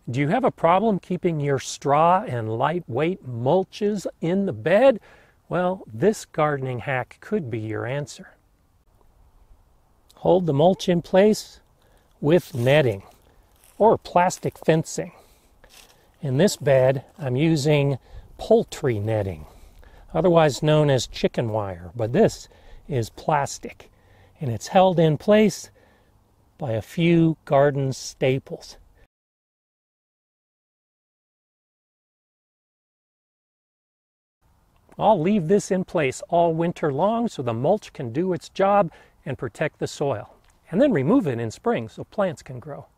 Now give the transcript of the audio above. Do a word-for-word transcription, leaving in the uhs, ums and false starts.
Do you have a problem keeping your straw and lightweight mulches in the bed? Well, this gardening hack could be your answer. Hold the mulch in place with netting or plastic fencing. In this bed, I'm using poultry netting, otherwise known as chicken wire, but this is plastic, and it's held in place by a few garden staples. I'll leave this in place all winter long so the mulch can do its job and protect the soil, and then remove it in spring so plants can grow.